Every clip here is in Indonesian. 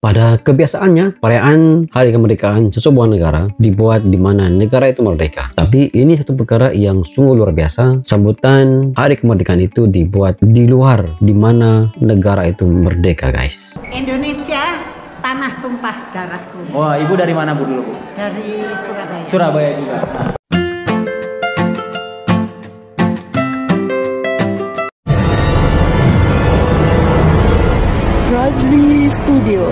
Pada kebiasaannya, perayaan Hari Kemerdekaan sesebuah negara dibuat di mana negara itu merdeka. Tapi ini satu perkara yang sungguh luar biasa. Sambutan Hari Kemerdekaan itu dibuat di luar di mana negara itu merdeka, guys. Indonesia, tanah tumpah darahku. Wah, ibu dari mana bu dulu bu? Dari Surabaya. Surabaya juga. Nah. Razli Studio.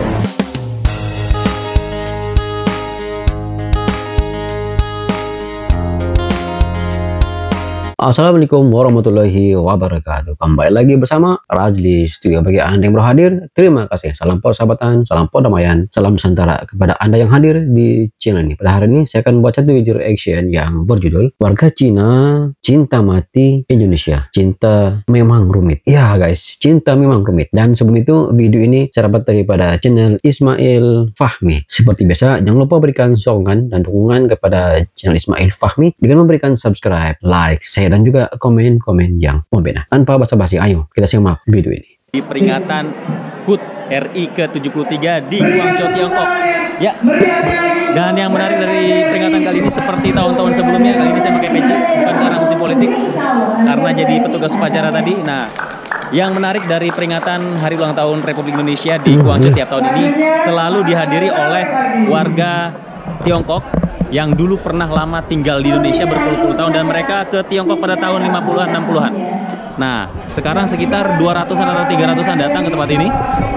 Assalamualaikum warahmatullahi wabarakatuh. Kembali lagi bersama Razli Studio. Bagi Anda yang baru hadir, terima kasih. Salam persahabatan, salam perdamaian, salam Nusantara kepada Anda yang hadir di channel ini. Pada hari ini saya akan buat satu video reaction yang berjudul Warga Cina Cinta Mati Indonesia. Cinta memang rumit. Ya guys, cinta memang rumit. Dan sebelum itu, video ini saya dapat daripada channel Ismail Fahmi. Seperti biasa, jangan lupa berikan sokongan dan dukungan kepada channel Ismail Fahmi dengan memberikan subscribe, like, share, dan juga komen-komen yang membina. Tanpa basa-basi, ayo kita simak video ini. Di peringatan HUT RI ke-73 di Guangzhou, Tiongkok. Ya. Dan yang menarik dari peringatan kali ini seperti tahun-tahun sebelumnya, kali ini saya pakai peci bukan karena musim politik, karena jadi petugas upacara tadi. Nah, yang menarik dari peringatan Hari Ulang Tahun Republik Indonesia di Guangzhou tiap tahun ini selalu dihadiri oleh warga Tiongkok yang dulu pernah lama tinggal di Indonesia berpuluh-puluh tahun, dan mereka ke Tiongkok pada tahun 50-an, 60-an. Nah, sekarang sekitar 200-an atau 300-an datang ke tempat ini.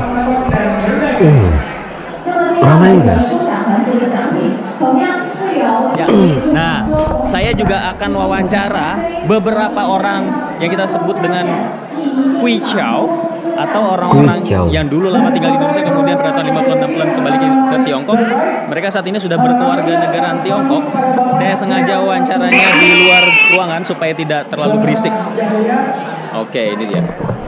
Ramai guys. Ya. Nah, saya juga akan wawancara beberapa orang yang kita sebut dengan Kui Chow, atau orang-orang yang dulu lama tinggal di Indonesia kemudian pada tahun 50-an 60-an kembali ke Tiongkok. Mereka saat ini sudah berkeluarga negaraan Tiongkok. Saya sengaja wawancaranya di luar ruangan supaya tidak terlalu berisik. Oke, ini dia.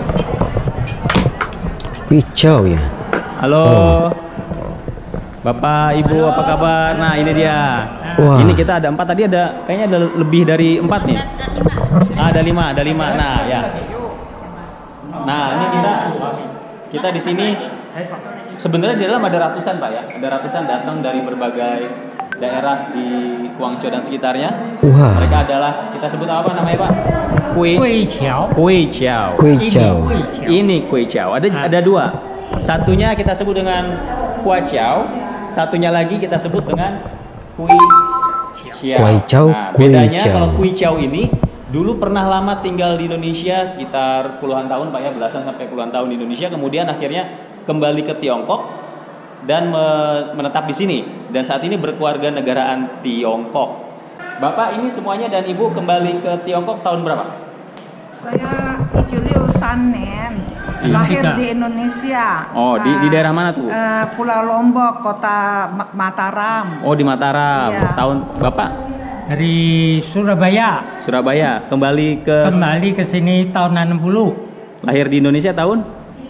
Hijau ya. Halo. Bapak, Ibu, apa kabar? Nah, ini dia. Wah. Ini kita ada 4, tadi ada kayaknya ada lebih dari 4 nih. Ada 5. Nah, ya. Nah, ini kita di sini sebenarnya di dalam ada ratusan Pak ya. Ada ratusan datang dari berbagai daerah di Guangzhou dan sekitarnya. Wah. Mereka adalah, kita sebut apa namanya Pak? Kui Chow. Kui Chow. Ini Kui Chow. Ada 2. Satunya kita sebut dengan Kui Chow, satunya lagi kita sebut dengan Kui Chow. Nah, bedanya kalau Kui Chow ini dulu pernah lama tinggal di Indonesia sekitar puluhan tahun Pak ya, belasan sampai puluhan tahun di Indonesia, kemudian akhirnya kembali ke Tiongkok dan menetap di sini, dan saat ini berkeluarga negaraan Tiongkok. Bapak ini semuanya dan Ibu kembali ke Tiongkok tahun berapa? Saya 73 年, lahir di Indonesia. Oh, di daerah mana tuh? Pulau Lombok, kota Mataram. Oh, di Mataram. Iya. Tahun Bapak? Dari Surabaya. Surabaya. Kembali ke sini tahun 60. Lahir di Indonesia tahun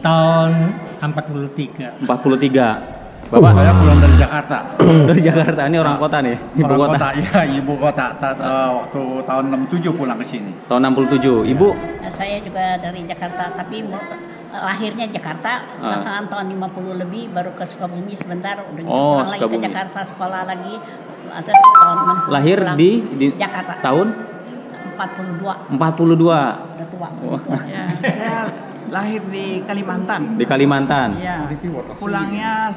43. 43. Bapak? Saya pulang dari Jakarta. Dari Jakarta, ini orang kota nih, ibu kota. Ya, ibu kota. Waktu tahun 67 pulang ke sini. Tahun 67. Ibu? Saya juga dari Jakarta, tapi lahirnya Jakarta, belakangan tahun 50 lebih baru ke Sukabumi sebentar, udah gitu pulang lagi ke Jakarta sekolah lagi. Ada tahun 60. Lahir di Jakarta. Tahun 42. 42. Udah tua. Ya, saya lahir di Kalimantan. Di Kalimantan. Ya, pulangnya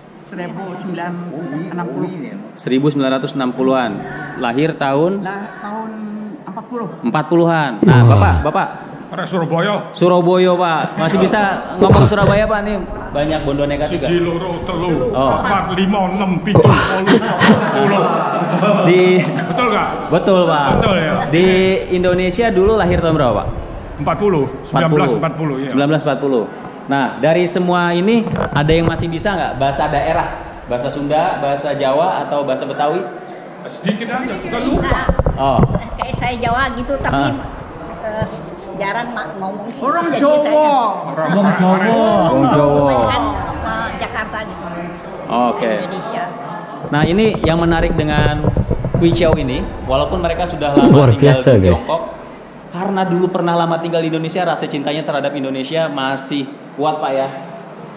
1960. 1960-an. Lahir tahun Tahun 40. 40-an. Nah, Bapak. Para Surabaya. Surabaya, Pak. Masih bisa ngomong Surabaya, Pak, nih. Banyak bondo nekat juga. 1 loro telu. Oh. 4 5 6 7 8 10. Betul nggak? Betul, Pak. Betul ya. Di Indonesia dulu lahir tahun berapa, Pak? 1940 ya. 1940. Nah, dari semua ini ada yang masih bisa nggak bahasa daerah? Bahasa Sunda, bahasa Jawa, atau bahasa Betawi? Sedikit aja, sudah lupa. Oh. Kayak saya Jawa gitu, tapi jarang ngomong sih. Orang Jadi Jawa. Wong Jawa. Kan Jakarta gitu. Oke. Indonesia. Nah, ini yang menarik dengan Kui Chow ini, walaupun mereka sudah lama Luar tinggal biasa, di guys. Tiongkok, karena dulu pernah lama tinggal di Indonesia, rasa cintanya terhadap Indonesia masih kuat Pak ya.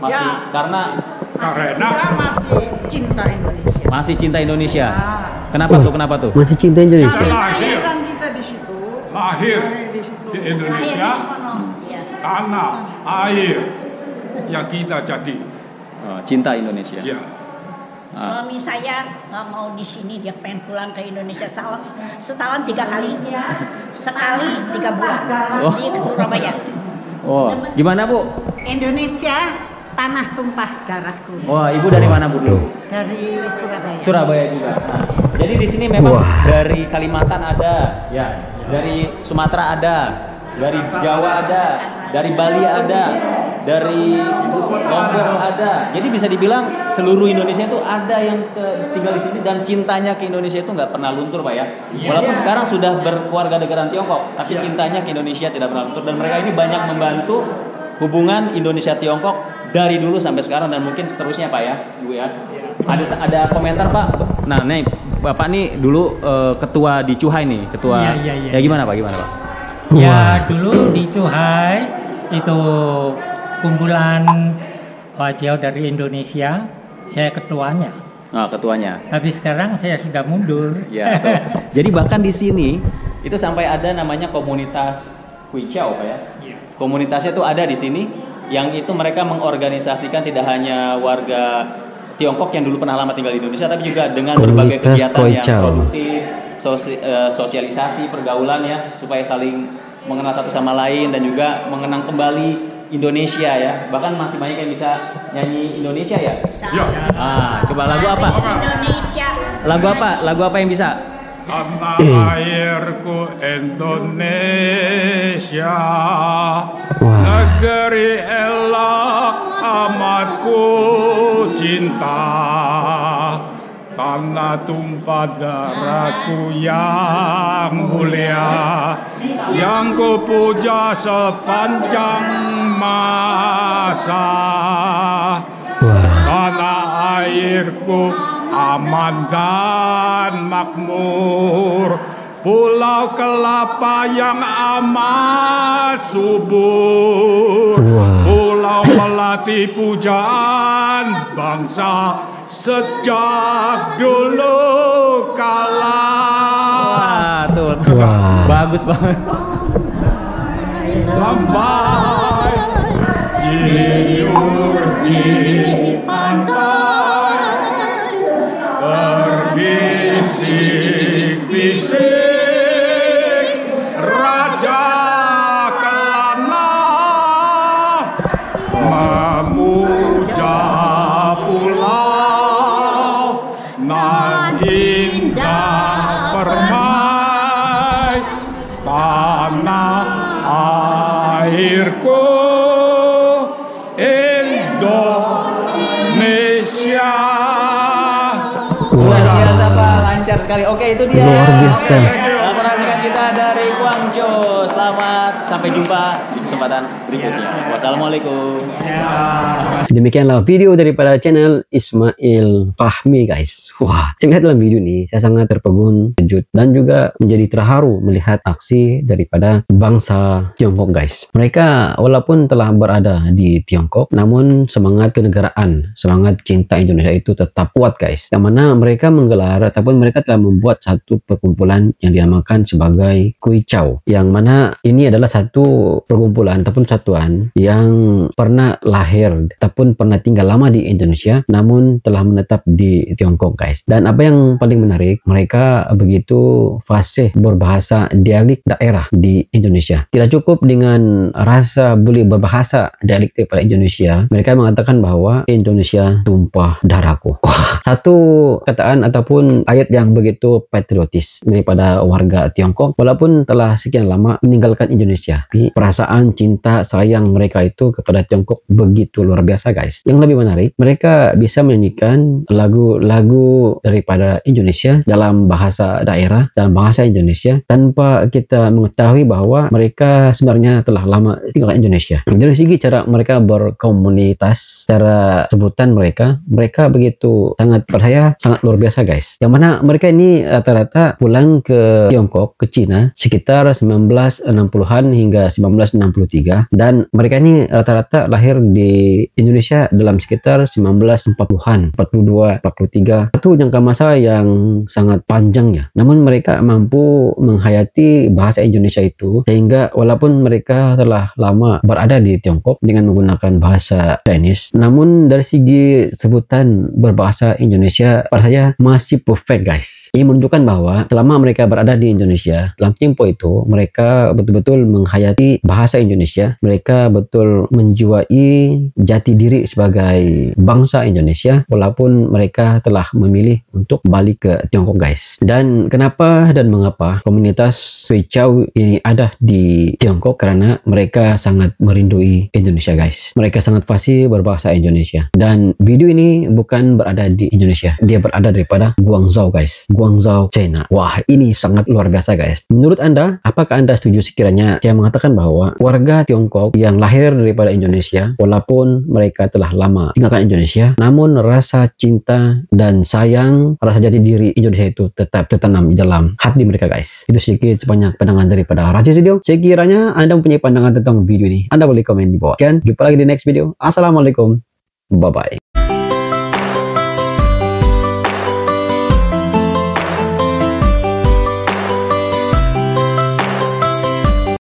Masih karena Kita masih cinta Indonesia. masih cinta Indonesia. Ya. Kenapa tuh? Kenapa tuh? Masih cinta Indonesia. Sampai Lahir. kelahiran kita di situ. Lahir di situ. di Indonesia, Lahir di sono. Iya. tanah, air yang kita jadi. Oh, cinta Indonesia. Ya. Suami saya nggak mau di sini, dia pengen pulang ke Indonesia setahun 3 kali, sekali 3 bulan. Oh. Dia ke Surabaya. Oh, gimana Bu? Indonesia tanah tumpah darahku. Wah, Ibu dari mana Bu dulu? Dari Surabaya. Surabaya juga. Nah, jadi di sini memang Wah. dari Kalimantan ada, ya, dari Sumatera ada, dari Jawa ada, dari Bali ada, dari Lombok ada. Jadi bisa dibilang seluruh Indonesia itu ada yang tinggal di sini dan cintanya ke Indonesia itu nggak pernah luntur, Pak ya. Walaupun sekarang sudah berkeluarga negaraan Tiongkok, tapi cintanya ke Indonesia tidak pernah luntur dan mereka ini banyak membantu hubungan Indonesia Tiongkok dari dulu sampai sekarang dan mungkin seterusnya, Pak ya, Ibu ya. Ada komentar, Pak. Nah, nih Bapak nih dulu ketua di Cuhai nih, ketua. Iya. Ya gimana Pak? Gimana Pak? Ya dulu di Cuhai itu kumpulan Wajau dari Indonesia, saya ketuanya. Nah, ketuanya. Tapi sekarang saya sudah mundur. Ya. Betul. Jadi bahkan di sini itu sampai ada namanya komunitas Huichao, Pak ya. Iya. Komunitasnya tuh ada di sini yang itu mereka mengorganisasikan tidak hanya warga Tiongkok yang dulu pernah lama tinggal di Indonesia, tapi juga dengan berbagai Komunitas kegiatan yang Huichao. produktif, sosialisasi, pergaulan ya, supaya saling mengenal satu sama lain dan juga mengenang kembali Indonesia ya. Bahkan masih banyak yang bisa nyanyi Indonesia ya. Bisa. Ya. Ah, coba lagu apa? Indonesia. Lagu apa? Lagu apa yang bisa? Tanah airku Indonesia, negeri elok amatku cinta, tanah tumpah darahku yang mulia, yang ku puja sepanjang masa. Tanah airku aman dan makmur, pulau kelapa yang amat subur, pulau melati pujaan bangsa sejak dulu kala. Wah, tuh. Wah. Bagus banget. Lambai tidur di pantai, berbisik-bisik Raja Kelana, memuja pulau nan indah permai, tanah airku Indonesia. Luar biasa Pak, lancar sekali. Oke, itu dia. Luar biasa. Laporan singkat kita dari Guangzhou. Selamat sampai jumpa di kesempatan berikutnya. Wassalamualaikum. Demikianlah video daripada channel Ismail Fahmi guys. Wah, saya melihat dalam video ini saya sangat terpegun, terkejut dan juga menjadi terharu melihat aksi daripada bangsa Tiongkok guys. Mereka walaupun telah berada di Tiongkok, namun semangat kenegaraan, semangat cinta Indonesia itu tetap kuat guys. Yang mana mereka menggelar ataupun mereka telah membuat satu perkumpulan yang dinamakan sebagai Huichao. Yang mana ini adalah satu perkumpulan ataupun satuan yang pernah lahir ataupun pernah tinggal lama di Indonesia namun telah menetap di Tiongkok guys. Dan apa yang paling menarik, mereka begitu fasih berbahasa dialek daerah di Indonesia. Tidak cukup dengan rasa boleh berbahasa dialek daripada Indonesia, mereka mengatakan bahwa Indonesia tumpah darahku. Satu kataan ataupun ayat yang begitu patriotis daripada warga Tiongkok walaupun telah sekian lama meninggalkan Indonesia. Tapi perasaan cinta sayang mereka itu kepada Tiongkok begitu luar biasa guys. Yang lebih menarik, mereka bisa menyanyikan lagu-lagu daripada Indonesia dalam bahasa daerah, dalam bahasa Indonesia tanpa kita mengetahui bahwa mereka sebenarnya telah lama tinggal di Indonesia. Dari segi cara mereka berkomunitas, cara sebutan mereka begitu sangat, pada saya sangat luar biasa guys. Yang mana mereka ini rata-rata pulang ke Tiongkok, ke Cina sekitar 1960-an hingga 1963, dan mereka ini rata-rata lahir di Indonesia dalam sekitar 1940-an, 42, 43. Itu jangka masa yang sangat panjang ya. Namun mereka mampu menghayati bahasa Indonesia itu, sehingga walaupun mereka telah lama berada di Tiongkok dengan menggunakan bahasa Chinese, namun dari segi sebutan berbahasa Indonesia pada saya masih perfect guys. Ini menunjukkan bahwa selama mereka berada di Indonesia dalam tempo itu, mereka betul-betul menghayati bahasa Indonesia, mereka betul menjiwai jati diri sebagai bangsa Indonesia walaupun mereka telah memilih untuk balik ke Tiongkok guys. Dan kenapa dan mengapa komunitas Sui Chow ini ada di Tiongkok? Karena mereka sangat merindui Indonesia guys. Mereka sangat fasih berbahasa Indonesia. Dan video ini bukan berada di Indonesia, dia berada daripada Guangzhou guys, Guangzhou, China. Wah, ini sangat luar biasa guys. Menurut Anda, apakah Anda setuju sekiranya saya mengatakan bahwa warga Tiongkok yang lahir daripada Indonesia, walaupun mereka telah lama tinggalkan Indonesia, namun rasa cinta dan sayang, rasa jati diri Indonesia itu tetap tertanam di dalam hati mereka guys. Itu sedikit sebanyak pandangan daripada Raja Studio. Sekiranya Anda mempunyai pandangan tentang video ini, Anda boleh komen di bawah. Dan jumpa lagi di next video. Assalamualaikum, bye bye.